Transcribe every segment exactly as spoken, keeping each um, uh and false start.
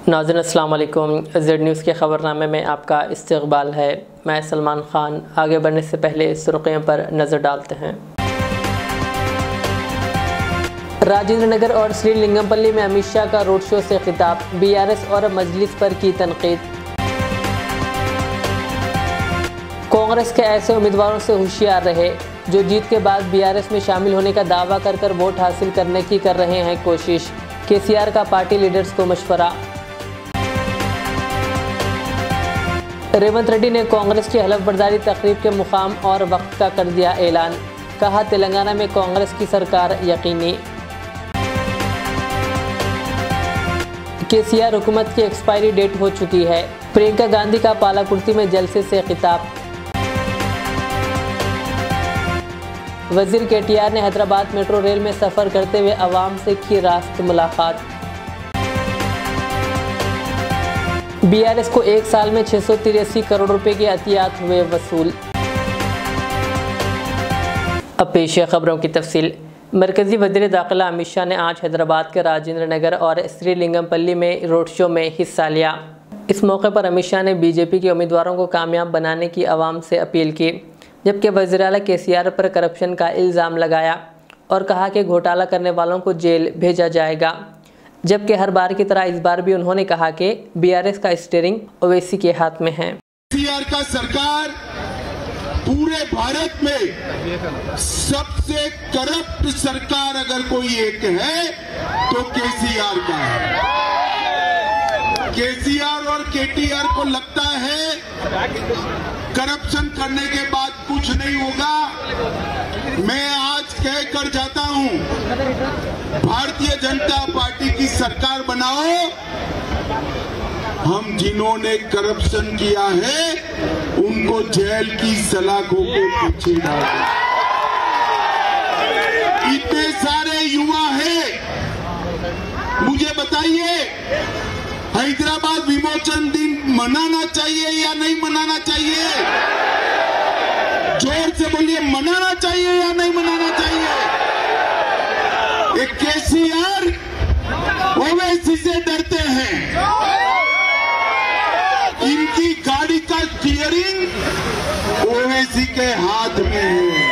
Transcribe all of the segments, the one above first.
नाज़रीन अस्सलाम वालेकुम। ज़ेड न्यूज़ के ख़बरनामे में आपका इस्तक़बाल है। मैं सलमान ख़ान। आगे बढ़ने से पहले सुर्ख़ियों पर नज़र डालते हैं। राजेंद्र नगर और श्रीलिंगमपल्ली में अमित शाह का रोड शो से खिताब, बी आर एस और मजलिस पर की तनकीद। कांग्रेस के ऐसे उम्मीदवारों से होशियार रहे जो जीत के बाद बी आर एस में शामिल होने का दावा कर कर वोट हासिल करने की कर रहे हैं कोशिश। के सी आर का पार्टी लीडर्स को मशवरा। रेवंत रेड्डी ने कांग्रेस की हलफ बर्दारी तकरीब के मुकाम और वक्त का कर दिया ऐलान, कहा तेलंगाना में कांग्रेस की सरकार यकीनी। के सी आर हुकूमत की एक्सपायरी डेट हो चुकी है, प्रियंका गांधी का पालाकुर्ती में जलसे से खिताब। वजीर के टी आर ने हैदराबाद मेट्रो रेल में सफ़र करते हुए अवाम से की रास्त मुलाकात। बी आर एस को एक साल में छः सौ तिरासी करोड़ रुपए के अतियात हुए वसूल। अब पेश है खबरों की तफसील। मरकज़ी वज़ीर दाखिला अमित शाह ने आज हैदराबाद के राजेंद्र नगर और श्रीलिंगमपल्ली में रोड शो में हिस्सा लिया। इस मौके पर अमित शाह ने बी जे पी के उम्मीदवारों को कामयाब बनाने की आवाम से अपील की, जबकि वज़ीर आला के सी आर पर करप्शन का इल्ज़ाम लगाया और कहा कि घोटाला करने वालों को जेल भेजा जाएगा। जबकि हर बार की तरह इस बार भी उन्होंने कहा कि बी आर एस का स्टीयरिंग ओवैसी के हाथ में है। के सी आर का सरकार पूरे भारत में सबसे करप्ट सरकार अगर कोई एक है तो के सी आर का है। के सी आर और के टी आर को लगता है करप्शन करने के बाद कुछ नहीं होगा। मैं आज कह कर जाता हूं, भारतीय जनता पार्टी की सरकार बनाओ, हम जिन्होंने करप्शन किया है उनको जेल की सलाखों के पीछे डालो। इतने सारे युवा हैं, मुझे बताइए हैदराबाद विमोचन दिन मनाना चाहिए या नहीं मनाना चाहिए? जोर से बोलिए, मनाना चाहिए या नहीं मनाना चाहिए? एक के सी आर ओवैसी से डरते हैं, इनकी गाड़ी का स्टीयरिंग ओवैसी के हाथ में है।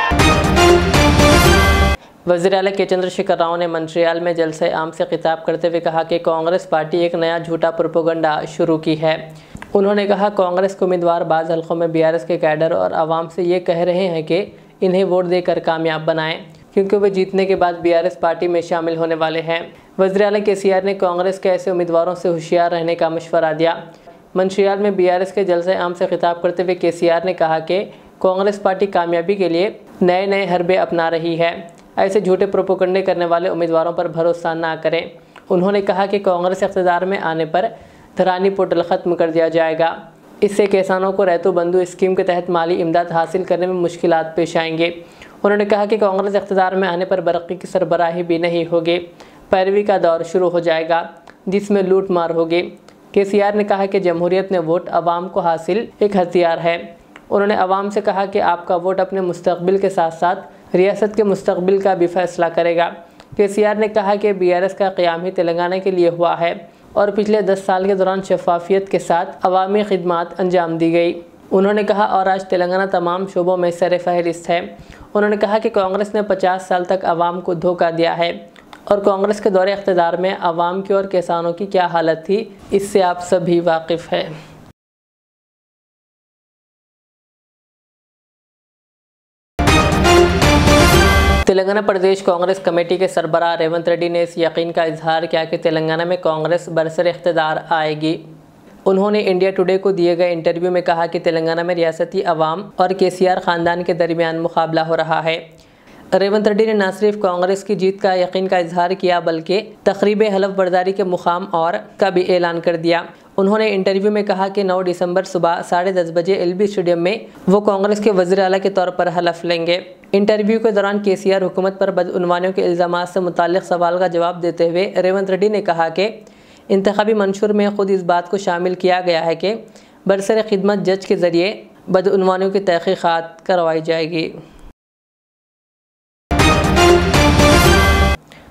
वज़ीर आला के चंद्रशेखर राव ने मंत्रियाल में जलसे आम से खिताब करते हुए कहा कि कांग्रेस पार्टी एक नया झूठा प्रोपेगेंडा शुरू की है। उन्होंने कहा कांग्रेस के उम्मीदवार बाज़ हल्कों में बी आर एस के कैडर और आवाम से ये कह रहे हैं कि इन्हें वोट देकर कामयाब बनाएं, क्योंकि वे जीतने के बाद बी आर एस पार्टी में शामिल होने वाले हैं। वज़ीर आला के सी आर ने कांग्रेस के ऐसे उम्मीदवारों से होशियार रहने का मशवरा दिया। मंत्रियाल में बी आर एस के जलसे आम से खिताब करते हुए के सी आर ने कहा कि कांग्रेस पार्टी कामयाबी के लिए नए नए हरबे अपना रही है, ऐसे झूठे प्रोपेगेंडे करने वाले उम्मीदवारों पर भरोसा ना करें। उन्होंने कहा कि कांग्रेस इक़्तिदार में आने पर धरानी पोर्टल ख़त्म कर दिया जाएगा, इससे किसानों को रैतु बंधु स्कीम के तहत माली इमदाद हासिल करने में मुश्किलात पेश आएंगे। उन्होंने कहा कि कांग्रेस इक़्तिदार में आने पर बरक़ी की सरबराही भी नहीं होगी, पैरवी का दौर शुरू हो जाएगा जिसमें लूट मार होगी। के सी आर ने कहा कि जमहूरियत में वोट आवाम को हासिल एक हथियार है। उन्होंने आवाम से कहा कि आपका वोट अपने मुस्तक़बिल के साथ साथ रियासत के मुस्तक़बिल का भी फैसला करेगा। के सी आर ने कहा कि बी आर एस का क़याम ही तेलंगाना के लिए हुआ है और पिछले दस साल के दौरान शफाफियत के साथ अवामी खिदमात अंजाम दी गई। उन्होंने कहा और आज तेलंगाना तमाम शोबों में सर फहरिस्त है। उन्होंने कहा कि कांग्रेस ने पचास साल तक आवाम को धोखा दिया है और कांग्रेस के दौरे इख्तिदार में आवाम की और किसानों की क्या हालत थी, इससे आप सभी वाकिफ़ हैं। तेलंगाना प्रदेश कांग्रेस कमेटी के सरबराह रेवंत रेड्डी ने इस यकीन का इजहार किया कि तेलंगाना में कांग्रेस बरसर इख्तिदार आएगी। उन्होंने इंडिया टुडे को दिए गए इंटरव्यू में कहा कि तेलंगाना में रियासती अवाम और के सी आर ख़ानदान के दरमियान मुकाबला हो रहा है। रेवंत रेड्डी ने न सिर्फ कांग्रेस की जीत का यकीन का इजहार किया बल्कि तकरीब हलफ बर्दारी के मुकाम और का भी ऐलान कर दिया। उन्होंने इंटरव्यू में कहा कि नौ दिसंबर सुबह साढ़े दस बजे एल बी स्टेडियम में वो कांग्रेस के वज़ीर आला के तौर पर हलफ लेंगे। इंटरव्यू के दौरान के सी आर हुकूमत पर बदउनवानियों के इल्ज़ामात से मुताल्लिक़ सवाल का जवाब देते हुए रेवंत रेड्डी ने कहा कि इंतखाबी मंशूर में खुद इस बात को शामिल किया गया है कि बरसर खिदमत जज के ज़रिए बदउनवानियों की तहक़ीक़ात करवाई जाएगी।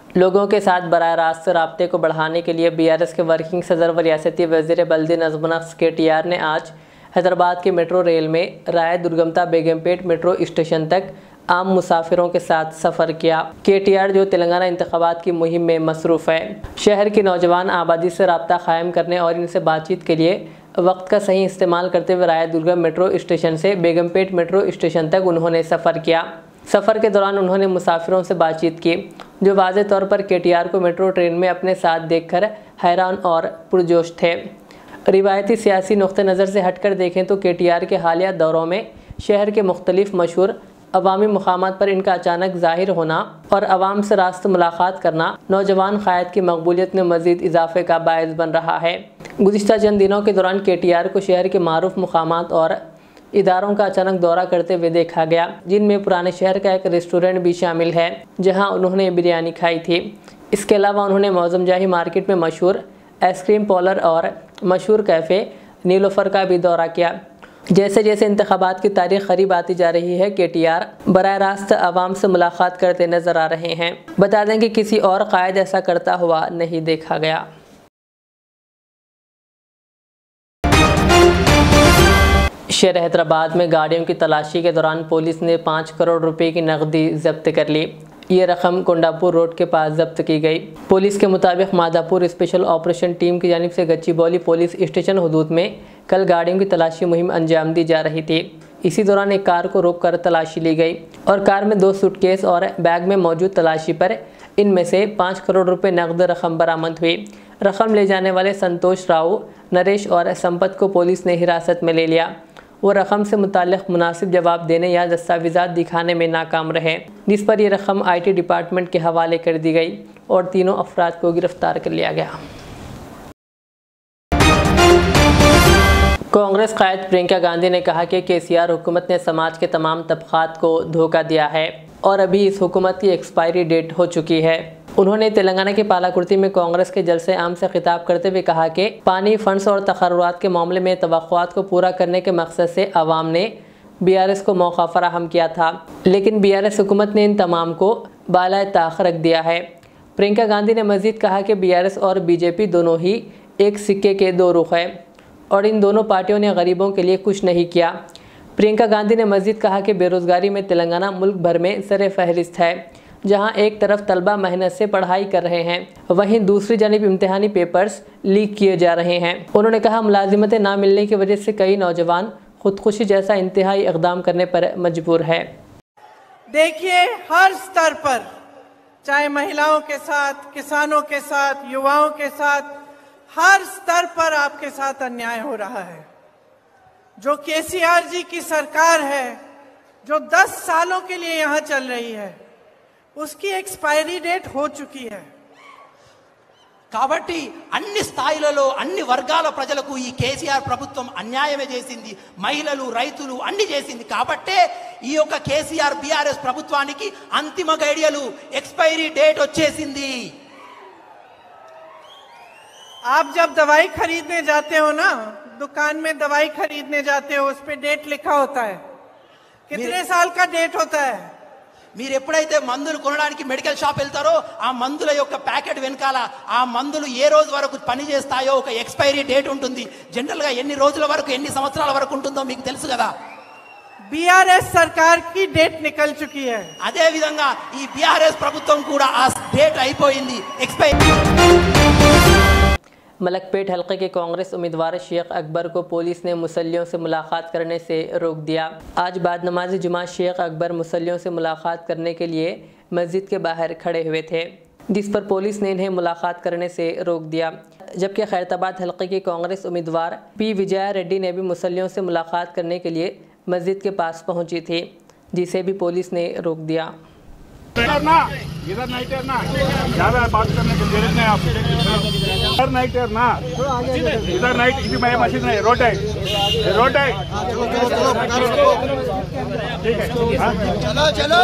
लोगों के साथ बराह रास्त राब्ते को बढ़ाने के लिए बीआरएस के वर्किंग सदर व रियासती वज़ीर बल्दी नज़्म के टी आर ने आज हैदराबाद के मेट्रो रेल में राय दुर्गमता बेगमपेट मेट्रो स्टेशन तक आम मुसाफिरों के साथ सफ़र किया। के टी आर जो तेलंगाना इंतखाबात की मुहिम में मसरूफ़ है, शहर की नौजवान आबादी से रब्ता कायम करने और इनसे बातचीत के लिए वक्त का सही इस्तेमाल करते हुए राय दुर्गम मेट्रो स्टेशन से बेगमपेट मेट्रो स्टेशन तक उन्होंने सफ़र किया। सफ़र के दौरान उन्होंने मुसाफिरों से बातचीत की, जो वाज़े तौर पर के टी आर को मेट्रो ट्रेन में अपने साथ देखकर हैरान और पुरजोश थे। रिवायती सियासी नुक्ते नज़र से हटकर देखें तो के टी आर के हालिया दौरों में शहर के मुख्तलिफ मशहूर अवामी मुकामात पर इनका अचानक ज़ाहिर होना और अवाम से रास्त मुलाकात करना नौजवान क़ायद की मकबूलियत में मज़ीद इजाफे का बायस बन रहा है। गुज़िश्ता चंद दिनों के दौरान के टी आर को शहर के मारूफ मुकामात और इदारों का अचानक दौरा करते हुए देखा गया, जिनमें पुराने शहर का एक रेस्टोरेंट भी शामिल है जहां उन्होंने बिरयानी खाई थी। इसके अलावा उन्होंने मौज़म जाही मार्केट में मशहूर आइसक्रीम पार्लर और मशहूर कैफ़े नीलोफर का भी दौरा किया। जैसे जैसे इंतखाबात की तारीख करीब आती जा रही है, के टी आर बराह रास्त आवाम से मुलाकात करते नजर आ रहे हैं। बता दें कि किसी और कायद ऐसा करता हुआ नहीं देखा गया। शहर हैदराबाद में गाड़ियों की तलाशी के दौरान पुलिस ने पाँच करोड़ रुपए की नकदी जब्त कर ली। ये रकम कोंडापुर रोड के पास जब्त की गई। पुलिस के मुताबिक मादापुर स्पेशल ऑपरेशन टीम की जानिब से गच्चीबौली पुलिस स्टेशन हदूद में कल गाड़ियों की तलाशी मुहिम अंजाम दी जा रही थी। इसी दौरान एक कार को रोककर तलाशी ली गई और कार में दो सूटकेस और बैग में मौजूद तलाशी पर इनमें से पाँच करोड़ रुपए नकद रकम बरामद हुई। रकम ले जाने वाले संतोष राव, नरेश और संपत को पुलिस ने हिरासत में ले लिया। वो रकम से मुताल्लिक़ मुनासिब जवाब देने या दस्तावेज़ात दिखाने में नाकाम रहे, जिस पर यह रकम आई टी डिपार्टमेंट के हवाले कर दी गई और तीनों अफराद को गिरफ्तार कर लिया गया। कांग्रेस कायद प्रियंका गांधी ने कहा कि के सी आर हुकूमत ने समाज के तमाम तबक़ात को धोखा दिया है और अभी इस हुकूमत की एक्सपायरी डेट हो चुकी है। उन्होंने तेलंगाना के पालाकुर्ती में कांग्रेस के जलसे आम से खिताब करते हुए कहा कि पानी, फंड्स और तक़र्रुरात के मामले में तवक्कुआत को पूरा करने के मकसद से अवाम ने बी आर एस को मौका फराहम किया था, लेकिन बी आर एस हुकूमत ने इन तमाम को बालाए ताख रख दिया है। प्रियंका गांधी ने मज़ीद कहा कि बी आर एस और बी जे पी दोनों ही एक सिक्के के दो रुख हैं और इन दोनों पार्टियों ने गरीबों के लिए कुछ नहीं किया। प्रियंका गांधी ने मज़ीद कहा कि बेरोज़गारी में तेलंगाना मुल्क भर में सर फहरिस्त है, जहां एक तरफ तलबा मेहनत से पढ़ाई कर रहे हैं, वहीं दूसरी जानिब इम्तिहानी पेपर्स लीक किए जा रहे हैं। उन्होंने कहा मुलाजिमतें ना मिलने की वजह से कई नौजवान खुदकुशी जैसा इंतहाई इक़दाम करने पर मजबूर है। देखिए, हर स्तर पर, चाहे महिलाओं के साथ, किसानों के साथ, युवाओं के साथ, हर स्तर पर आपके साथ अन्याय हो रहा है। जो के सी आर जी की सरकार है, जो दस सालों के लिए यहाँ चल रही है, उसकी एक्सपायरी डेट हो चुकी है। కాబట్టి అన్ని స్థాయిలలో అన్ని వర్గాల ప్రజలకు ఈ కేసీఆర్ ప్రభుత్వం అన్యాయమే చేసింది, మహిళలు, రైతులు అన్ని చేసింది। కాబట్టే ఈ యొక్క కేసీఆర్ బీఆర్ఎస్ ప్రభుత్వానికి అంతిమ గడియలు एक्सपायरी डेट వచ్చేసింది। आप जब दवाई खरीदने जाते हो ना, दुकान में दवाई खरीदने जाते हो, उस पे डेट लिखा होता है, कितने साल का डेट होता है। మీరు ఎప్పుడైతే మందులు కొనడానికి మెడికల్ షాప్ వెళ్తారో ఆ మందుల యొక్క ప్యాకెట్ వెనకాల ఆ మందులు ఏ రోజు వరకు పని చేస్తాయో ఒక ఎక్స్పైరీ డేట్ ఉంటుంది। జనరల్ గా ఎన్ని రోజుల వరకు, ఎన్ని సంవత్సరాల వరకు ఉంటుందో మీకు తెలుసు కదా। बी आर एस सरकार की डेट निकल चुकी है। అదే విధంగా ఈ బీ ఆర్ ఎస్ ప్రభుత్వం కూడా ఆ డేట్ అయిపోయింది, ఎక్స్పైరీ। मलकपेट हल्के के कांग्रेस उम्मीदवार शेख अकबर को पुलिस ने मुसल्लियों से मुलाकात करने से रोक दिया। आज बाद नमाज जुमा शेख अकबर मुसल्लियों से मुलाकात करने के लिए मस्जिद के बाहर खड़े हुए थे, जिस पर पुलिस ने इन्हें मुलाकात करने से रोक दिया। जबकि खैरताबाद हल्के की कांग्रेस उम्मीदवार पी विजया रेड्डी ने भी मुसल्लियों से मुलाकात करने के लिए मस्जिद के पास पहुंची थी, जिसे भी पुलिस ने रोक दिया। ना इधर नहीं टेरना, ज्यादा बात करने की जरूरत नहीं। आप इधर नहीं टेरना, इधर नहीं, इधर मैं मशीन नहीं, रोड है, रोड है, ठीक है। चलो चलो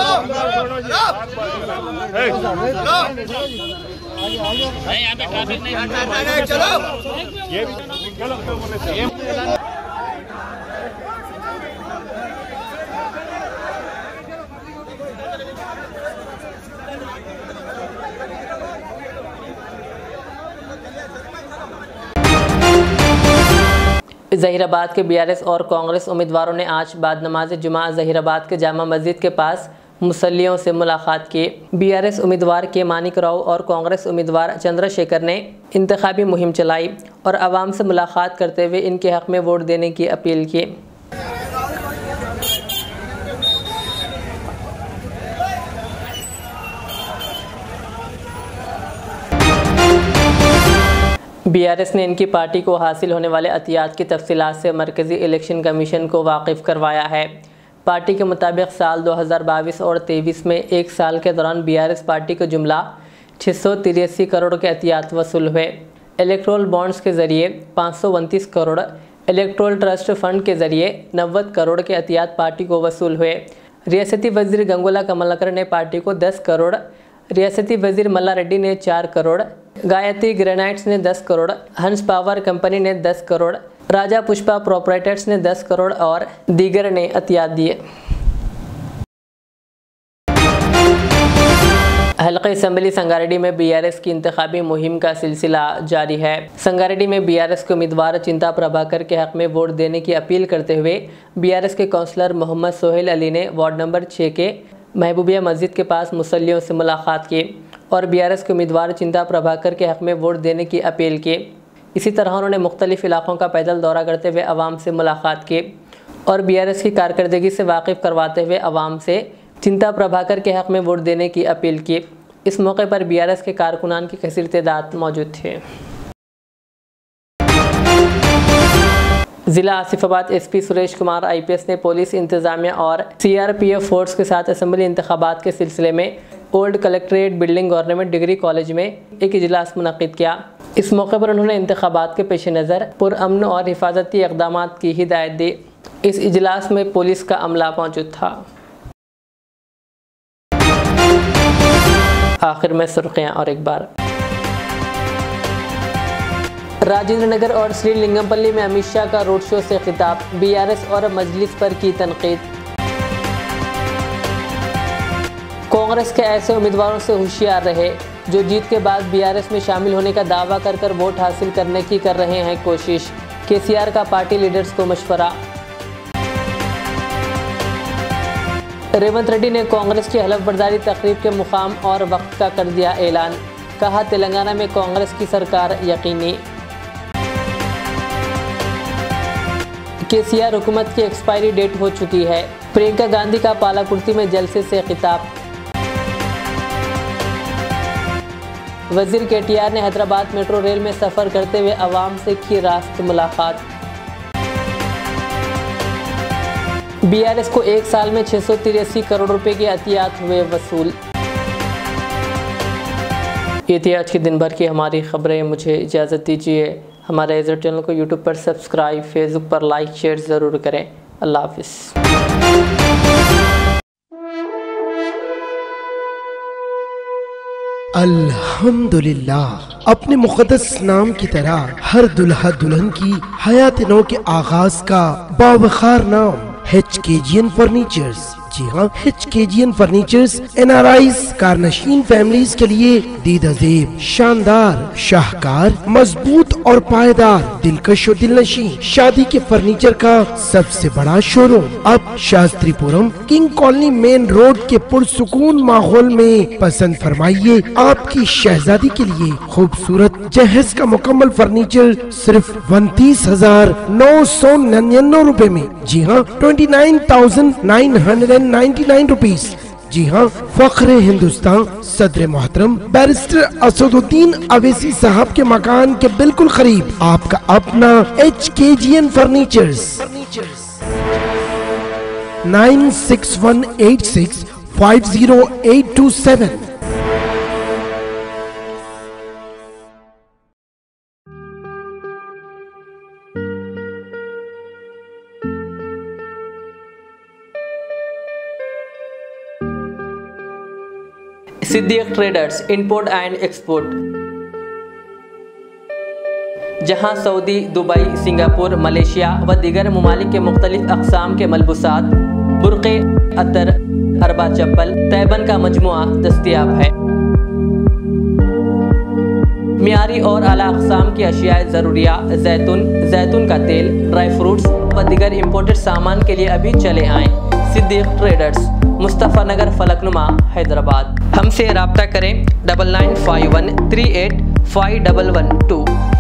यहाँ पे ट्रैफिक नहीं, चलो ये चलो। ज़हीराबाद के बीआरएस और कांग्रेस उम्मीदवारों ने आज बाद नमाज जुमा ज़हीराबाद के जामा मस्जिद के पास मुसल्लियों से मुलाकात की। बीआरएस उम्मीदवार के मानिक राव और कांग्रेस उम्मीदवार चंद्रशेखर ने इंतखाबी मुहिम चलाई और आवाम से मुलाकात करते हुए इनके हक़ में वोट देने की अपील की। बीआरएस ने इनकी पार्टी को हासिल होने वाले अतियात की तफसीलात से मरकज़ी इलेक्शन कमीशन को वाकिफ़ करवाया है। पार्टी के मुताबिक साल दो हज़ार बाईस और तेईस में एक साल के दौरान बीआरएस पार्टी को जुमला छः सौ तिरासी करोड़ के अतियात वसूल हुए। इलेक्ट्रोल बॉन्ड्स के ज़रिए पाँच सौ उनतीस करोड़, इलेक्ट्रोल ट्रस्ट फंड के ज़रिए नब्बे करोड़ के अतियात पार्टी को वसूल हुए। रियासती वज़ीर गंगोला कमलाकर ने पार्टी को दस करोड़, रियासती वज़ीर मल्ला रेड्डी ने चार करोड़, गायत्री ग्रेनाइट्स ने दस करोड़, हंस पावर कंपनी ने दस करोड़, राजा पुष्पा प्रोपराइटर्स ने दस करोड़ और दीगर ने अतियात दिए। हल्का असम्बली संगारेड्डी में बीआरएस की इंतखाबी मुहिम का सिलसिला जारी है। संगारेड्डी में बीआरएस के उम्मीदवार चिंता प्रभाकर के हक़ में वोट देने की अपील करते हुए बीआरएस के काउंसलर मोहम्मद सोहेल अली ने वार्ड नंबर छः के महबूबिया मस्जिद के पास मुसल्लियों से मुलाकात की और बीआरएस के उम्मीदवार चिंता प्रभाकर के हक़ में वोट देने की अपील की। इसी तरह उन्होंने मुख्तलिफ़ इलाक़ों का पैदल दौरा करते हुए आवाम से मुलाकात की और बीआरएस की कारकर्दगी से वाकिफ़ करवाते हुए आवाम से चिंता प्रभाकर के हक़ में वोट देने की अपील की। इस मौके पर बीआरएस के कारकुनान की कसीर तादाद मौजूद थे। ज़िला आसिफाबाद एसपी सुरेश कुमार आईपीएस ने पुलिस इंतज़ामिया और सीआरपीएफ फोर्स के साथ असम्बली इंतखाबात के सिलसिले में old collectorate building government degree college में एक इजलास मुनक़िद किया। इस मौके पर उन्होंने इंतखाबात के पेश नज़र पुरअमन और हिफाजती इक़दाम की हिदायत दी। इस इजलास में पुलिस का अमला मौजूद था। आखिर में सुर्खियाँ और एक बार। राजेंद्र नगर और श्रीलिंगमपल्ली में अमित शाह का रोड शो से खिताब, बीआरएस और मजलिस पर की तनकीद। कांग्रेस के ऐसे उम्मीदवारों से होशियार रहे जो जीत के बाद बीआरएस में शामिल होने का दावा कर कर वोट हासिल करने की कर रहे हैं कोशिश। केसीआर का पार्टी लीडर्स को मशवरा। रेवंत रेड्डी ने कांग्रेस की हलफ बर्दारी तकरीब के मुकाम और वक्त का कर दिया ऐलान, कहा तेलंगाना में कांग्रेस की सरकार यकीनी। केसीआर हुकूमत की एक्सपायरी डेट हो चुकी है, प्रियंका गांधी का पालाकुर्ती में जलसे से खिताब। वजीर केटीआर ने हैदराबाद मेट्रो रेल में सफ़र करते हुए आवाम से की रास्त मुलाकात। बीआरएस को एक साल में छः सौ तिरासी करोड़ रुपए के अतियात हुए वसूल। ये थी आज के दिन भर की हमारी खबरें। मुझे इजाज़त दीजिए। हमारे इज़ चैनल को यूट्यूब पर सब्सक्राइब, फेसबुक पर लाइक शेयर ज़रूर करें। अल्लाह हाफिज़। अल्हम्दुलिल्लाह, अपने मुक़द्दस नाम की तरह हर दुल्हा दुल्हन की हयात नौ के आगाज का बावखार नाम एचकेजीएन फर्नीचर्स। जी हाँ, एचकेजीएन फर्नीचर्स एनआरआईज कारनशीन फैमिलीज के लिए दीदाजेब, शानदार, शाहकार, मजबूत और पायदार, दिलकश और दिलनशी शादी के फर्नीचर का सबसे बड़ा शोरूम अब Shastripuram King Colony main road के पुरसुकून माहौल में। पसंद फरमाइए आपकी शहजादी के लिए खूबसूरत जहेज का मुकम्मल फर्नीचर सिर्फ उनतीस हजार नौ सौ निन्यानवे रूपए में। जी हाँ, twenty nine thousand nine hundred ninety nine rupees. जी हाँ, फख्रे हिंदुस्तान सदर मोहतरम बैरिस्टर असदुद्दीन अवैसी साहब के मकान के बिल्कुल करीब आपका अपना HKGN furnitures. Nine six one eight six five zero eight two seven. Siddique traders import and export, जहां सऊदी, दुबई, सिंगापुर, मलेशिया व दीगर ममालिक के मुख्तलिफ अक़साम के मलबूसात, बुर्क़े, अतर, अरबा चप्पल, तैबन का मजमुआ दस्तयाब है। मियारी और आला अक़साम की अशियाए ज़रूरिया, जैतून, जैतून का तेल, ड्राई फ्रूट्स व दीगर इम्पोर्टेड सामान के लिए अभी चले आएँ। सिद्दीक ट्रेडर्स, मुस्तफ़ा नगर, फलकनुमा, हैदराबाद। हमसे रब्ता करें double nine five one three eight five double one to.